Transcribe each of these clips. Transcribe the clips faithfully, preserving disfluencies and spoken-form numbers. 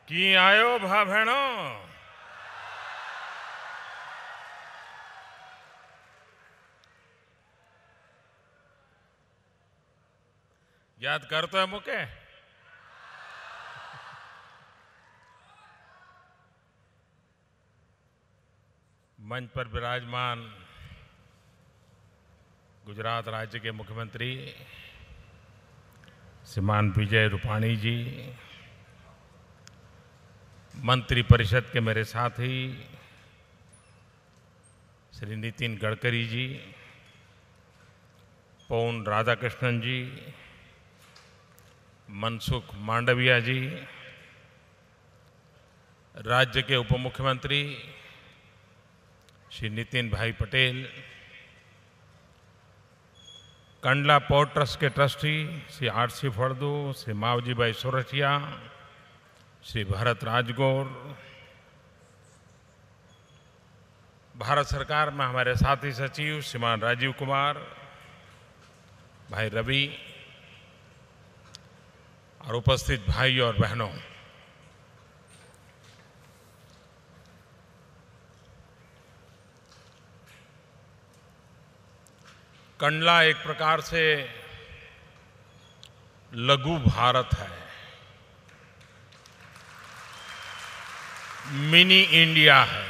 की आयो भा भेणो। याद करते है मुके मंच पर विराजमान गुजरात राज्य के मुख्यमंत्री श्रीमान विजय रूपाणी जी, मंत्री परिषद के मेरे साथी श्री नितिन गडकरी जी, पौन राधाकृष्णन जी, मनसुख मांडविया जी, राज्य के उप मुख्यमंत्री श्री नितिन भाई पटेल, कंडला पोर्ट ट्रस्ट के trustee Shri R C Phaldu, Shri Mavji bhai Sorathiya, Shri Bharat Rajgor, Bharat सरकार में हमारे साथी सचिव श्रीमान राजीव कुमार, भाई रवि और उपस्थित भाई और बहनों, कंडला एक प्रकार से लघु भारत है, मिनी इंडिया है।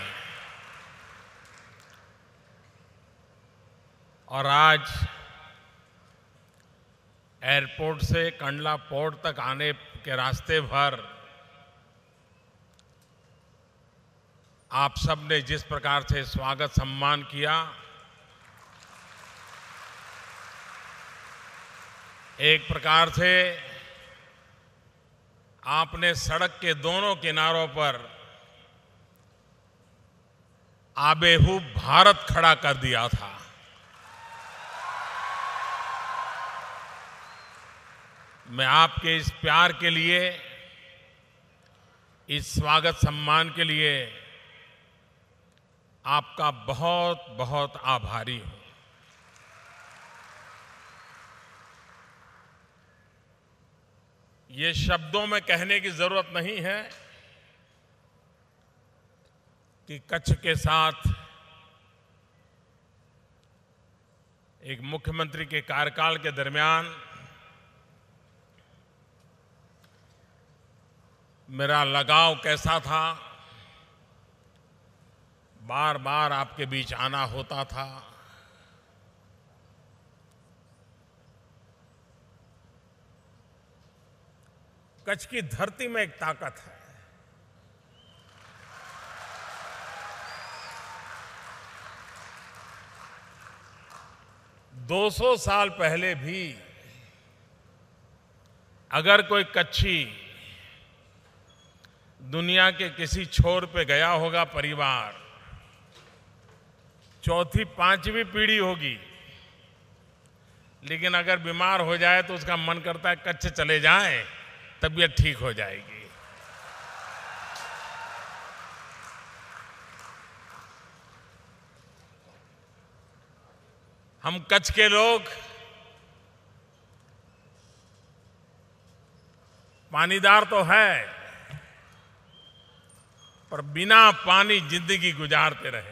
और आज एयरपोर्ट से कंडला पोर्ट तक आने के रास्ते भर आप सब ने जिस प्रकार से स्वागत सम्मान किया, एक प्रकार से आपने सड़क के दोनों किनारों पर आबेहूब भारत खड़ा कर दिया था। मैं आपके इस प्यार के लिए, इस स्वागत सम्मान के लिए आपका बहुत बहुत आभारी हूं। ये शब्दों में कहने की जरूरत नहीं है कि कच्छ के साथ एक मुख्यमंत्री के कार्यकाल के दरमियान मेरा लगाव कैसा था। बार बार आपके बीच आना होता था। कच्छ की धरती में एक ताकत है। दो सौ साल पहले भी अगर कोई कच्छी दुनिया के किसी छोर पे गया होगा, परिवार चौथी पांचवी पीढ़ी होगी, लेकिन अगर बीमार हो जाए तो उसका मन करता है कच्छ चले जाएं, तबीयत ठीक हो जाएगी। हम कच्छ के लोग पानीदार तो है, पर बिना पानी जिंदगी गुजारते रहे।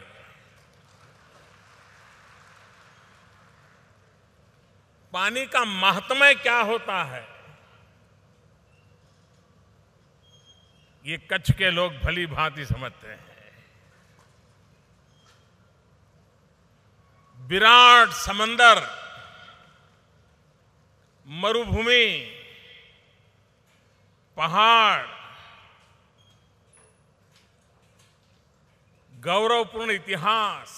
पानी का महत्व क्या होता है, ये कच्छ के लोग भली भांति समझते हैं। विराट समंदर, मरुभूमि, पहाड़, गौरवपूर्ण इतिहास,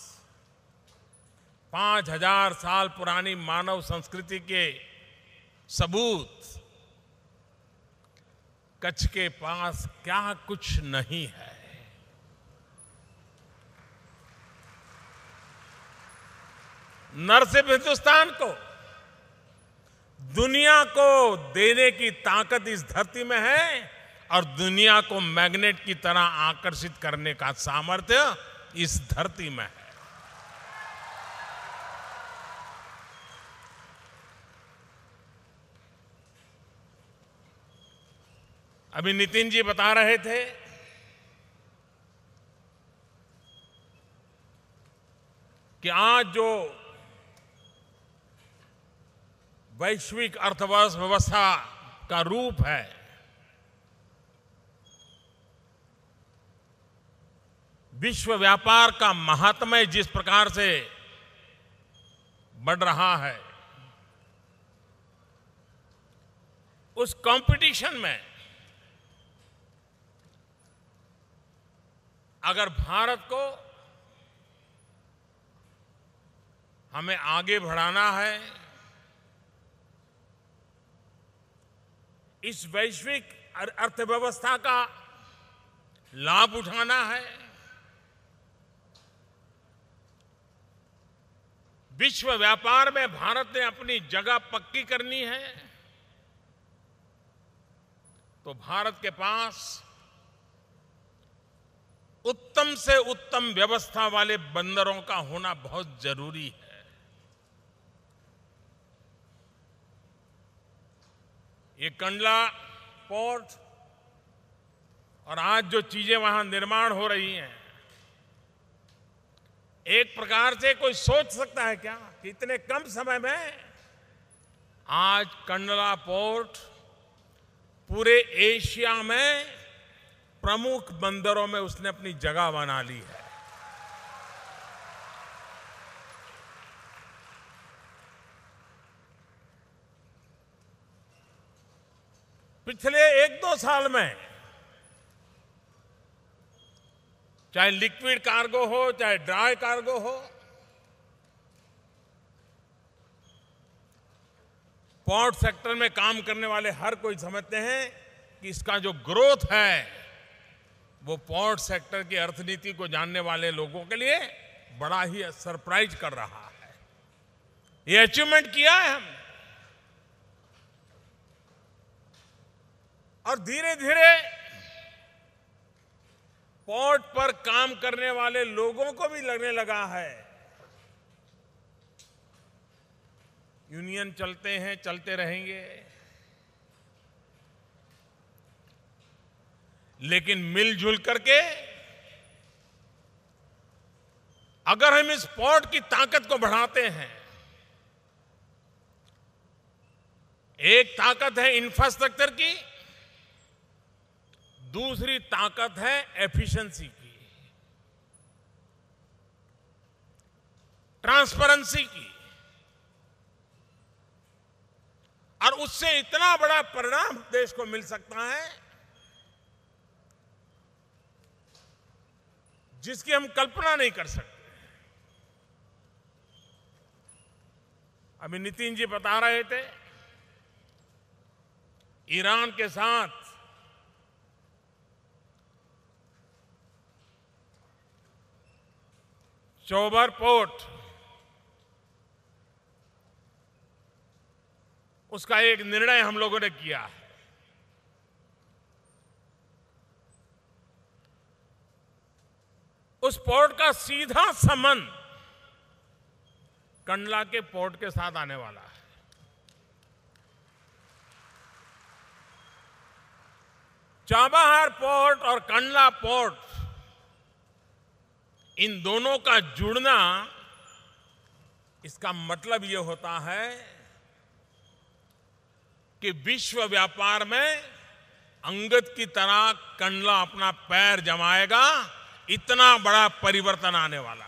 पांच हजार साल पुरानी मानव संस्कृति के सबूत, कच्छ के पास क्या कुछ नहीं है। न सिर्फ हिंदुस्तान को, दुनिया को देने की ताकत इस धरती में है और दुनिया को मैग्नेट की तरह आकर्षित करने का सामर्थ्य इस धरती में है। अभी नितिन जी बता रहे थे कि आज जो वैश्विक अर्थव्यवस्था का रूप है, विश्व व्यापार का महात्म्य जिस प्रकार से बढ़ रहा है, उस कंपटीशन में अगर भारत को हमें आगे बढ़ाना है, इस वैश्विक अर्थव्यवस्था का लाभ उठाना है, विश्व व्यापार में भारत ने अपनी जगह पक्की करनी है, तो भारत के पास उत्तम से उत्तम व्यवस्था वाले बंदरों का होना बहुत जरूरी है। ये कंडला पोर्ट और आज जो चीजें वहां निर्माण हो रही हैं, एक प्रकार से कोई सोच सकता है क्या कि इतने कम समय में आज कंडला पोर्ट पूरे एशिया में प्रमुख बंदरों में उसने अपनी जगह बना ली है। पिछले एक दो साल में चाहे लिक्विड कार्गो हो, चाहे ड्राई कार्गो हो, पोर्ट सेक्टर में काम करने वाले हर कोई समझते हैं कि इसका जो ग्रोथ है वो पोर्ट सेक्टर की अर्थनीति को जानने वाले लोगों के लिए बड़ा ही सरप्राइज कर रहा है। ये अचीवमेंट किया है हमने, और धीरे धीरे पोर्ट पर काम करने वाले लोगों को भी लगने लगा है यूनियन चलते हैं, चलते रहेंगे, लेकिन मिलजुल करके अगर हम इस पोर्ट की ताकत को बढ़ाते हैं, एक ताकत है इंफ्रास्ट्रक्चर की, दूसरी ताकत है एफिशिएंसी की, ट्रांसपेरेंसी की, और उससे इतना बड़ा परिणाम देश को मिल सकता है जिसकी हम कल्पना नहीं कर सकते। अभी नितिन जी बता रहे थे ईरान के साथ चौबर पोर्ट, उसका एक निर्णय हम लोगों ने किया है। उस पोर्ट का सीधा संबंध कंडला के पोर्ट के साथ आने वाला है। चाबहार पोर्ट और कंडला पोर्ट, इन दोनों का जुड़ना, इसका मतलब यह होता है कि विश्व व्यापार में अंगद की तरह कंडला अपना पैर जमाएगा, इतना बड़ा परिवर्तन आने वाला है।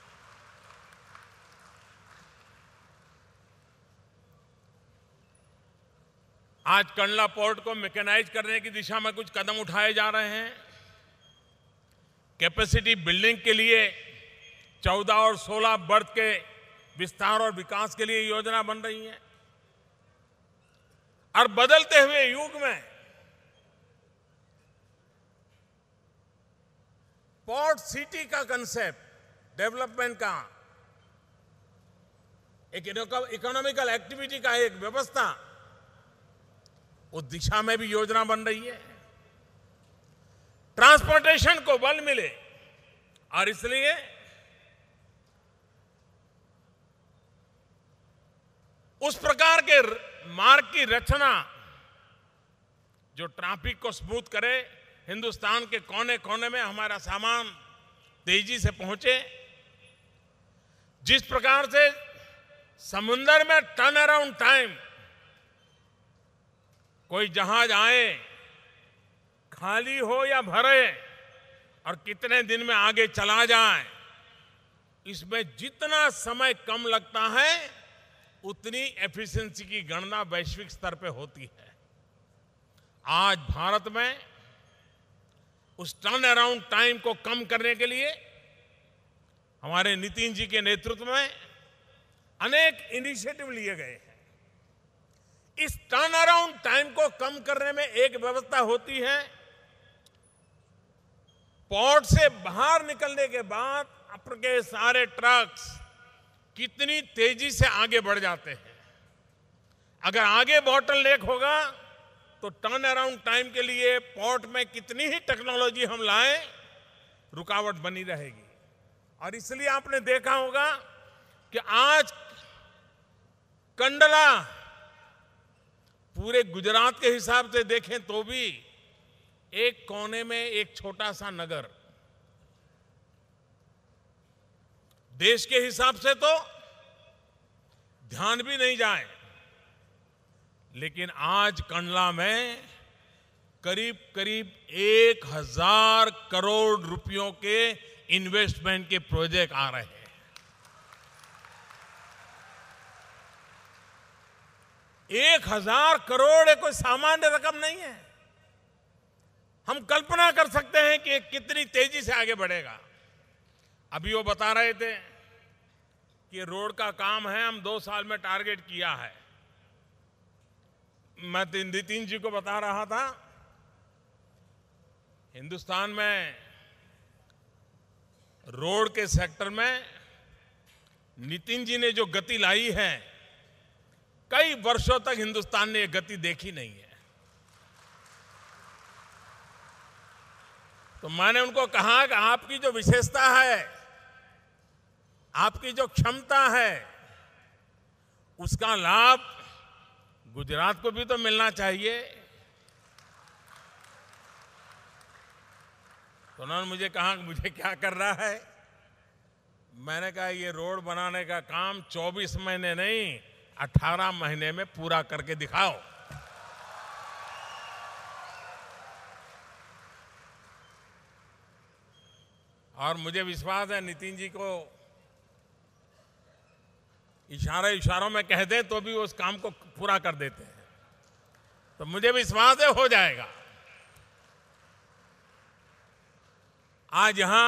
आज कंडला पोर्ट को मैकेनाइज करने की दिशा में कुछ कदम उठाए जा रहे हैं। कैपेसिटी बिल्डिंग के लिए चौदह और सोलह बर्थ के विस्तार और विकास के लिए योजना बन रही है। और बदलते हुए युग में पोर्ट सिटी का कंसेप्ट, डेवलपमेंट का, एक इकोनॉमिकल एक्टिविटी का एक व्यवस्था, उस दिशा में भी योजना बन रही है। ट्रांसपोर्टेशन को बल मिले, और इसलिए उस प्रकार के मार्ग की रचना जो ट्रैफिक को स्मूथ करे, हिंदुस्तान के कोने कोने में हमारा सामान तेजी से पहुंचे। जिस प्रकार से समुद्र में टर्न अराउंड टाइम, कोई जहाज आए, खाली हो या भरे, और कितने दिन में आगे चला जाए, इसमें जितना समय कम लगता है उतनी एफिशिएंसी की गणना वैश्विक स्तर पे होती है। आज भारत में उस टर्न अराउंड टाइम को कम करने के लिए हमारे नितिन जी के नेतृत्व में अनेक इनिशिएटिव लिए गए हैं। इस टर्न अराउंड टाइम को कम करने में एक व्यवस्था होती है, पोर्ट से बाहर निकलने के बाद आपके सारे ट्रक्स कितनी तेजी से आगे बढ़ जाते हैं। अगर आगे बॉटल नेक होगा तो टर्न अराउंड टाइम के लिए पोर्ट में कितनी ही टेक्नोलॉजी हम लाएं, रुकावट बनी रहेगी। और इसलिए आपने देखा होगा कि आज कंडला पूरे गुजरात के हिसाब से देखें तो भी एक कोने में एक छोटा सा नगर, देश के हिसाब से तो ध्यान भी नहीं जाए, लेकिन आज कंडला में करीब करीब एक हजार करोड़ रुपयों के इन्वेस्टमेंट के प्रोजेक्ट आ रहे हैं। एक हजार करोड़ कोई सामान्य रकम नहीं है। हम कल्पना कर सकते हैं कि कितनी तेजी से आगे बढ़ेगा। अभी वो बता रहे थे कि रोड का काम है, हम दो साल में टारगेट किया है। मैं नितिन जी को बता रहा था, हिंदुस्तान में रोड के सेक्टर में नितिन जी ने जो गति लाई है, कई वर्षों तक हिंदुस्तान ने ये गति देखी नहीं है। तो मैंने उनको कहा कि आपकी जो विशेषता है, आपकी जो क्षमता है, उसका लाभ गुजरात को भी तो मिलना चाहिए। तो उन्होंने मुझे कहा कि मुझे क्या कर रहा है। मैंने कहा ये रोड बनाने का काम चौबीस महीने नहीं, अठारह महीने में पूरा करके दिखाओ। और मुझे विश्वास है नितिन जी को इशारे इशारों में कह दे तो भी उस काम को पूरा कर देते हैं। तो मुझे विश्वास है हो जाएगा। आज यहां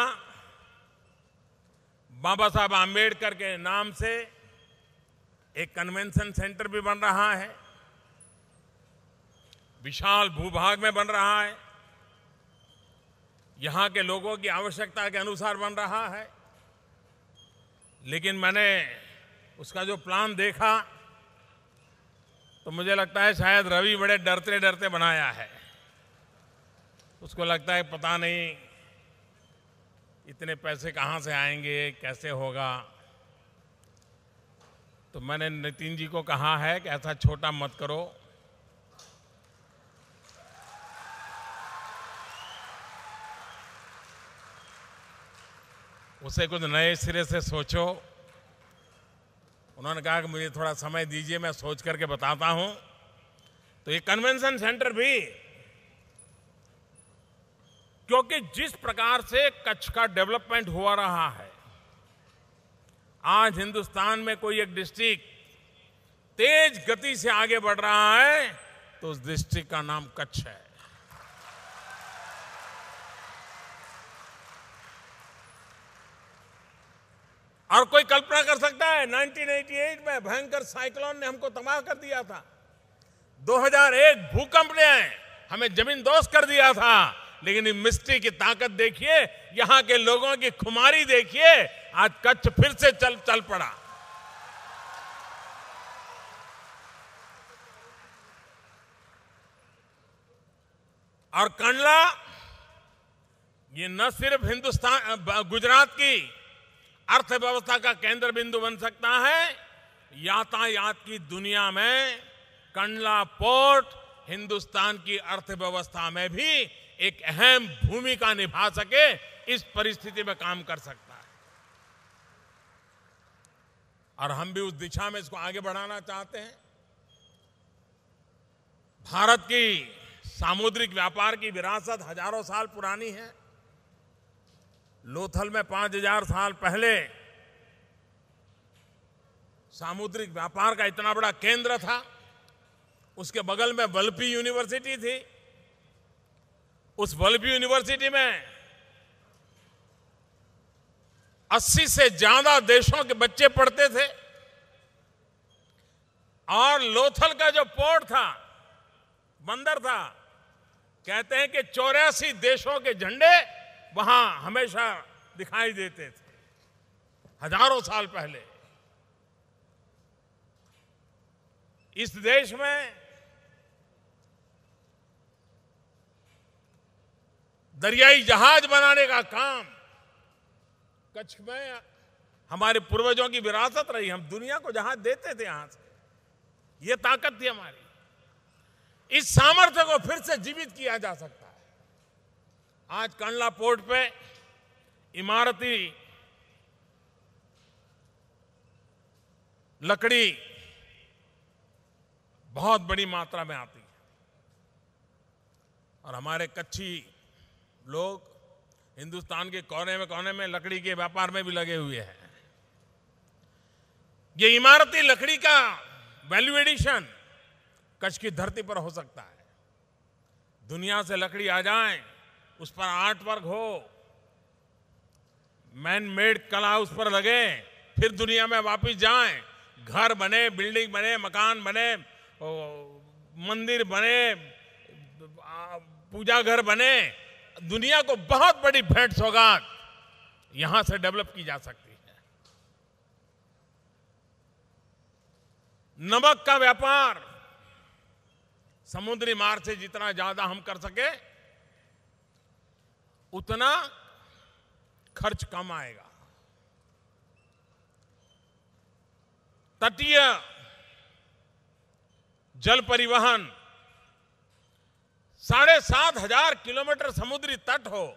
बाबा साहब आम्बेडकर के नाम से एक कन्वेंशन सेंटर भी बन रहा है, विशाल भूभाग में बन रहा है, यहां के लोगों की आवश्यकता के अनुसार बन रहा है। लेकिन मैंने उसका जो प्लान देखा तो मुझे लगता है शायद रवि बड़े डरते डरते बनाया है। उसको लगता है पता नहीं इतने पैसे कहां से आएंगे, कैसे होगा। तो मैंने नितिन जी को कहा है कि ऐसा छोटा मत करो, उसे कुछ नए सिरे से सोचो। उन्होंने कहा कि मुझे थोड़ा समय दीजिए, मैं सोच करके बताता हूं। तो ये कन्वेंशन सेंटर भी, क्योंकि जिस प्रकार से कच्छ का डेवलपमेंट हुआ रहा है, आज हिंदुस्तान में कोई एक डिस्ट्रिक्ट तेज गति से आगे बढ़ रहा है तो उस डिस्ट्रिक्ट का नाम कच्छ है। और कोई कल्पना कर सकता है उन्नीस सौ अट्ठासी में भयंकर साइक्लोन ने हमको तबाह कर दिया था। दो हज़ार एक भूकंप ने हमें जमींदोज कर दिया था। लेकिन मिस्ट्री की ताकत देखिए, यहां के लोगों की खुमारी देखिए, आज कच्छ फिर से चल चल पड़ा। और कंडला ये न सिर्फ हिंदुस्तान गुजरात की अर्थव्यवस्था का केंद्र बिंदु बन सकता है, यातायात की दुनिया में कंडला पोर्ट हिंदुस्तान की अर्थव्यवस्था में भी एक अहम भूमिका निभा सके, इस परिस्थिति में काम कर सकता है। और हम भी उस दिशा में इसको आगे बढ़ाना चाहते हैं। भारत की सामुद्रिक व्यापार की विरासत हजारों साल पुरानी है। लोथल में पांच हजार साल पहले सामुद्रिक व्यापार का इतना बड़ा केंद्र था। उसके बगल में वल्लभी यूनिवर्सिटी थी। उस वल्लभी यूनिवर्सिटी में अस्सी से ज्यादा देशों के बच्चे पढ़ते थे। और लोथल का जो पोर्ट था, बंदर था, कहते हैं कि चौरासी देशों के झंडे वहां हमेशा दिखाई देते थे, हजारों साल पहले। इस देश में दरियाई जहाज बनाने का काम कच्छ में हमारे पूर्वजों की विरासत रही। हम दुनिया को जहाज देते थे यहां से, ये ताकत थी हमारी। इस सामर्थ्य को फिर से जीवित किया जा सकता है। आज कंडला पोर्ट पे इमारती लकड़ी बहुत बड़ी मात्रा में आती है और हमारे कच्छी लोग हिंदुस्तान के कोने में कोने में लकड़ी के व्यापार में भी लगे हुए हैं। ये इमारती लकड़ी का वैल्यू एडिशन कच्छ की धरती पर हो सकता है। दुनिया से लकड़ी आ जाए, उस पर आर्ट वर्क हो, मैन मेड कला उस पर लगे, फिर दुनिया में वापस जाएं, घर बने, बिल्डिंग बने, मकान बने, मंदिर बने, पूजा घर बने, दुनिया को बहुत बड़ी भेंट सौगात यहां से डेवलप की जा सकती है। नमक का व्यापार समुद्री मार्ग से जितना ज्यादा हम कर सके उतना खर्च कम आएगा। तटीय जल परिवहन, साढ़े सात हजार किलोमीटर समुद्री तट हो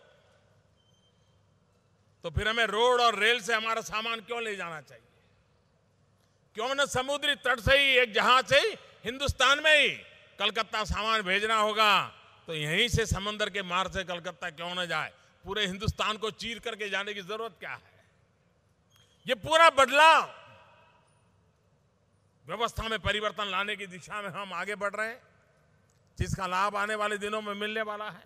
तो फिर हमें रोड और रेल से हमारा सामान क्यों ले जाना चाहिए? क्यों न समुद्री तट से ही एक जहाज से ही हिंदुस्तान में ही कलकत्ता सामान भेजना होगा तो यहीं से समंदर के मार्ग से कलकत्ता क्यों न जाए? पूरे हिंदुस्तान को चीर करके जाने की जरूरत क्या है? ये पूरा बदलाव, व्यवस्था में परिवर्तन लाने की दिशा में हम आगे बढ़ रहे हैं, जिसका लाभ आने वाले दिनों में मिलने वाला है।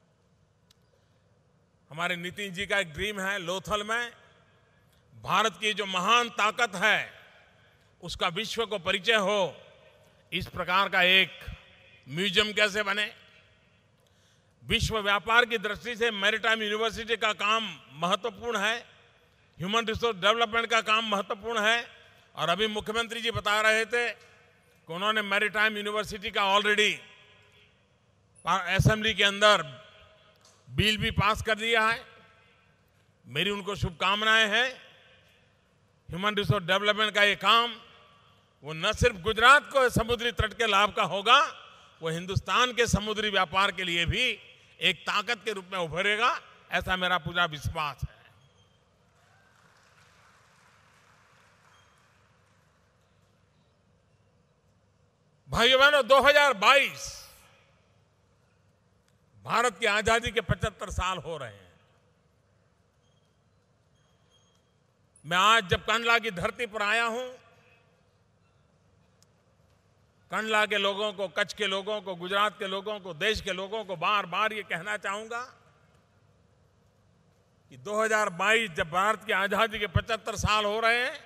हमारे नितिन जी का एक ड्रीम है, लोथल में भारत की जो महान ताकत है उसका विश्व को परिचय हो। इस प्रकार का एक म्यूजियम कैसे बने? विश्व व्यापार की दृष्टि से मैरीटाइम यूनिवर्सिटी का काम महत्वपूर्ण है, ह्यूमन रिसोर्स डेवलपमेंट का काम महत्वपूर्ण है। और अभी मुख्यमंत्री जी बता रहे थे कि उन्होंने मैरीटाइम यूनिवर्सिटी का ऑलरेडी असेंबली के अंदर बिल भी पास कर दिया है। मेरी उनको शुभकामनाएं हैं। ह्यूमन रिसोर्स डेवलपमेंट का ये काम वो न सिर्फ गुजरात को समुद्री तट के लाभ का होगा, वो हिंदुस्तान के समुद्री व्यापार के लिए भी एक ताकत के रूप में उभरेगा, ऐसा मेरा पूरा विश्वास है। भाइयों बहनों, दो हज़ार बाईस भारत की आजादी के पचहत्तर साल हो रहे हैं। मैं आज जब कंडला की धरती पर आया हूं, कंडला के लोगों को, कच्छ के लोगों को, गुजरात के लोगों को, देश के लोगों को बार बार ये कहना चाहूंगा कि दो हज़ार बाईस जब भारत की आजादी के पचहत्तर साल हो रहे हैं,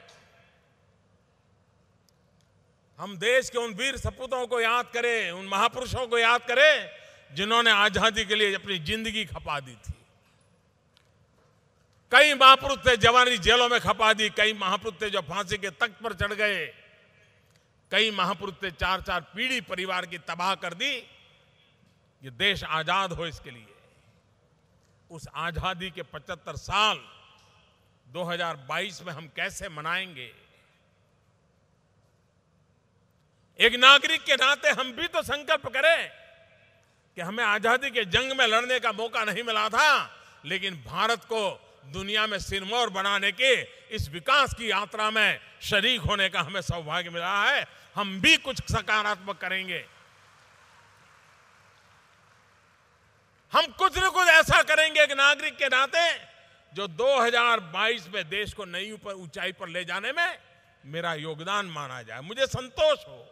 हम देश के उन वीर सपूतों को याद करें, उन महापुरुषों को याद करें जिन्होंने आजादी के लिए अपनी जिंदगी खपा दी थी। कई महापुरुष थे जवानी जेलों में खपा दी, कई महापुरुष थे जो फांसी के तख्त पर चढ़ गए, कई महापुरुष थे चार चार पीढ़ी परिवार की तबाह कर दी। ये देश आजाद हो इसके लिए। उस आजादी के पचहत्तर साल दो हज़ार बाईस में हम कैसे मनाएंगे? एक नागरिक के नाते हम भी तो संकल्प करें कि हमें आजादी के जंग में लड़ने का मौका नहीं मिला था, लेकिन भारत को दुनिया में सिरमौर बनाने के इस विकास की यात्रा में शरीक होने का हमें सौभाग्य मिला है। हम भी कुछ सकारात्मक करेंगे, हम कुछ न कुछ ऐसा करेंगे एक नागरिक के नाते जो दो हज़ार बाईस में देश को नई ऊपर ऊंचाई पर ले जाने में मेरा योगदान माना जाए, मुझे संतोष हो।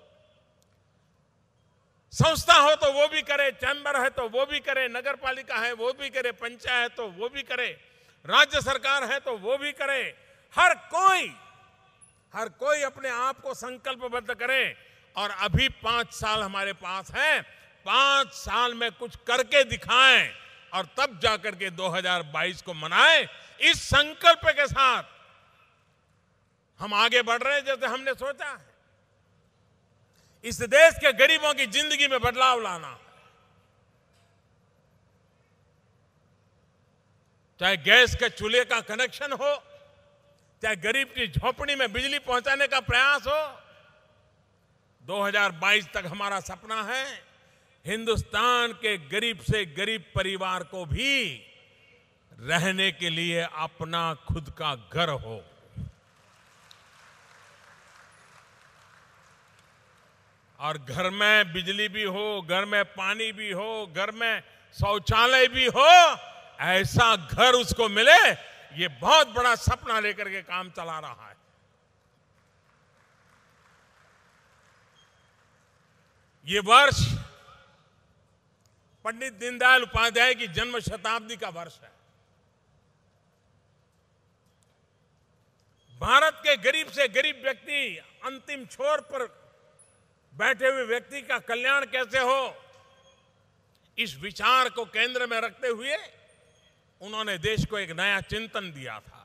संस्था हो तो वो भी करे, चैम्बर है तो वो भी करे, नगर पालिका है वो भी करे, पंचायत तो वो भी करे, राज्य सरकार है तो वो भी करे। हर कोई हर कोई अपने आप को संकल्पबद्ध करे और अभी पांच साल हमारे पास हैं, पांच साल में कुछ करके दिखाएं और तब जाकर के दो हज़ार बाईस को मनाएं। इस संकल्प के साथ हम आगे बढ़ रहे हैं जैसे हमने सोचा है। इस देश के गरीबों की जिंदगी में बदलाव लाना, चाहे गैस के चूल्हे का कनेक्शन हो, चाहे गरीब की झोपड़ी में बिजली पहुंचाने का प्रयास हो। दो हज़ार बाईस तक हमारा सपना है हिंदुस्तान के गरीब से गरीब परिवार को भी रहने के लिए अपना खुद का घर हो। और घर में बिजली भी हो, घर में पानी भी हो, घर में शौचालय भी हो, ऐसा घर उसको मिले, ये बहुत बड़ा सपना लेकर के काम चला रहा है। ये वर्ष पंडित दीनदयाल उपाध्याय की जन्म शताब्दी का वर्ष है। भारत के गरीब से गरीब व्यक्ति, अंतिम छोर पर बैठे हुए व्यक्ति का कल्याण कैसे हो, इस विचार को केंद्र में रखते हुए उन्होंने देश को एक नया चिंतन दिया था।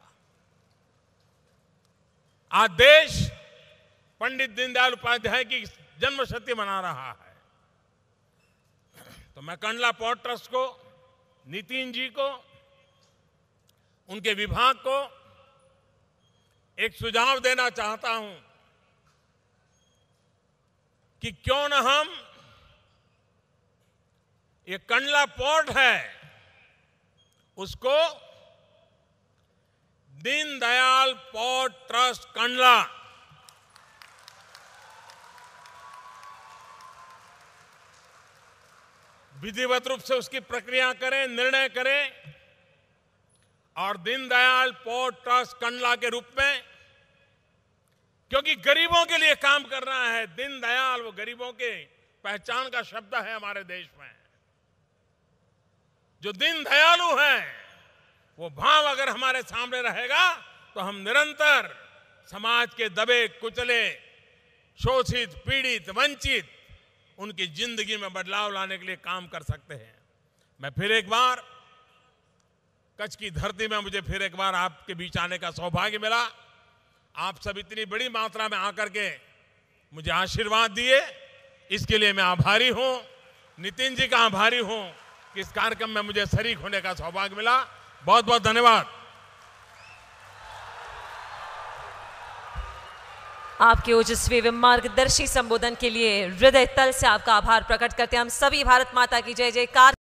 आज देश पंडित दीनदयाल उपाध्याय की जन्म शती मना रहा है। तो मैं कंडला पोर्ट ट्रस्ट को, नितिन जी को, उनके विभाग को एक सुझाव देना चाहता हूं कि क्यों न हम ये कंडला पोर्ट है उसको दीनदयाल पोर्ट ट्रस्ट कंडला विधिवत रूप से उसकी प्रक्रिया करें, निर्णय करें और दीनदयाल पोर्ट ट्रस्ट कंडला के रूप में, क्योंकि गरीबों के लिए काम कर रहा है। दीनदयाल वो गरीबों के पहचान का शब्द है हमारे देश में। जो दीन दयालु है वो भाव अगर हमारे सामने रहेगा तो हम निरंतर समाज के दबे कुचले, शोषित, पीड़ित, वंचित उनकी जिंदगी में बदलाव लाने के लिए काम कर सकते हैं। मैं फिर एक बार कच्छ की धरती में मुझे फिर एक बार आपके बीच आने का सौभाग्य मिला। आप सब इतनी बड़ी मात्रा में आकर के मुझे आशीर्वाद दिए, इसके लिए मैं आभारी हूं। नितिन जी का आभारी हूं कि इस कार्यक्रम में मुझे शरीक होने का सौभाग्य मिला। बहुत बहुत धन्यवाद। आपके ओजस्वी एवं मार्गदर्शी संबोधन के लिए हृदय तल से आपका आभार प्रकट करते हैं हम सभी। भारत माता की जय जयकार।